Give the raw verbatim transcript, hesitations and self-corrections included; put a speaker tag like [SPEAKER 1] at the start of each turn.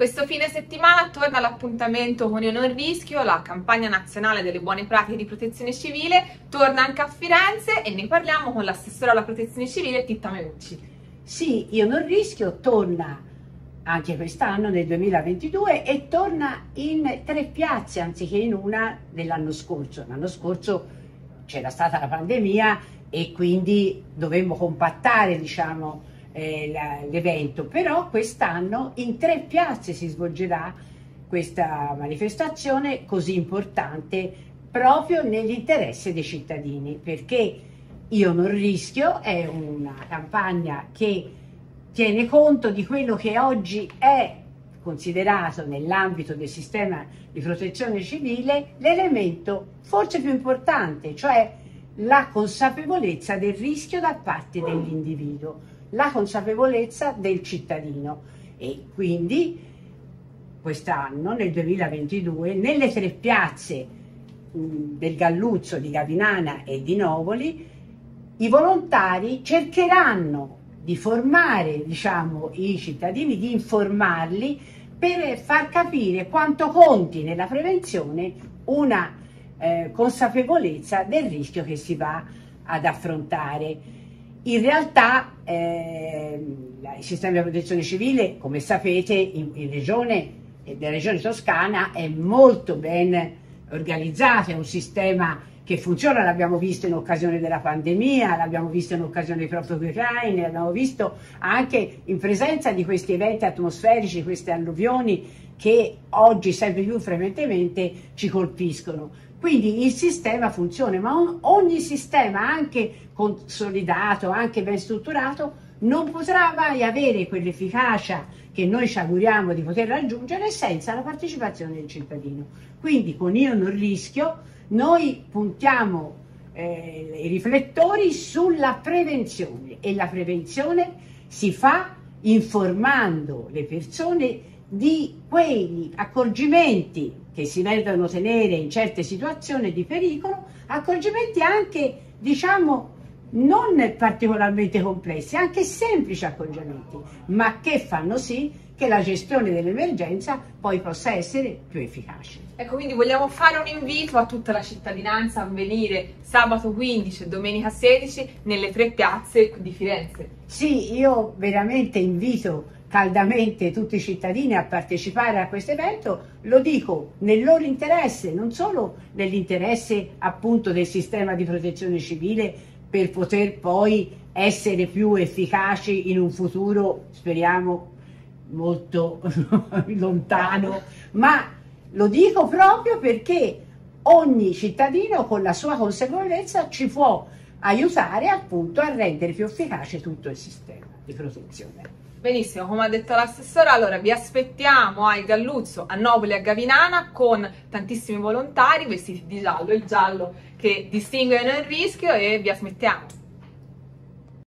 [SPEAKER 1] Questo fine settimana torna l'appuntamento con Io Non Rischio, la campagna nazionale delle buone pratiche di protezione civile, torna anche a Firenze e ne parliamo con l'assessore alla protezione civile Titta Menucci.
[SPEAKER 2] Sì, Io Non Rischio torna anche quest'anno nel duemilaventidue e torna in tre piazze anziché in una dell'anno scorso. L'anno scorso c'era stata la pandemia e quindi dovemmo compattare, diciamo, eh, l'evento, però quest'anno in tre piazze si svolgerà questa manifestazione così importante proprio nell'interesse dei cittadini, perché Io Non Rischio è una campagna che tiene conto di quello che oggi è considerato nell'ambito del sistema di protezione civile l'elemento forse più importante, cioè la consapevolezza del rischio da parte dell'individuo, la consapevolezza del cittadino. E quindi quest'anno, nel duemilaventidue, nelle tre piazze mh, del Galluzzo, di Gavinana e di Novoli, i volontari cercheranno di formare, diciamo, i cittadini, di informarli per far capire quanto conti nella prevenzione una eh, consapevolezza del rischio che si va ad affrontare. In realtà eh, il sistema di protezione civile, come sapete, in, in regione, nella regione toscana è molto ben organizzato, è un sistema che funziona, l'abbiamo visto in occasione della pandemia, l'abbiamo visto in occasione dei profughi ucraini, l'abbiamo visto anche in presenza di questi eventi atmosferici, queste alluvioni che oggi sempre più frequentemente ci colpiscono. Quindi il sistema funziona, ma on, ogni sistema, anche consolidato, anche ben strutturato, non potrà mai avere quell'efficacia che noi ci auguriamo di poter raggiungere senza la partecipazione del cittadino. Quindi con Io Non Rischio noi puntiamo eh, i riflettori sulla prevenzione, e la prevenzione si fa informando le persone di quegli accorgimenti che si devono tenere in certe situazioni di pericolo, accorgimenti anche, diciamo, non particolarmente complessi, anche semplici accorgimenti, ma che fanno sì che la gestione dell'emergenza poi possa essere più efficace.
[SPEAKER 1] Ecco, quindi vogliamo fare un invito a tutta la cittadinanza a venire sabato quindici e domenica sedici nelle tre piazze di Firenze.
[SPEAKER 2] Sì, io veramente invito caldamente tutti i cittadini a partecipare a questo evento, lo dico nel loro interesse, non solo nell'interesse appunto del sistema di protezione civile per poter poi essere più efficaci in un futuro, speriamo, molto lontano, ma lo dico proprio perché ogni cittadino con la sua consapevolezza ci può aiutare appunto a rendere più efficace tutto il sistema di protezione.
[SPEAKER 1] Benissimo, come ha detto l'assessore, allora vi aspettiamo al Galluzzo, a Novoli e a Gavinana con tantissimi volontari vestiti di giallo, il giallo che distingue Io Non Rischio, e vi aspettiamo.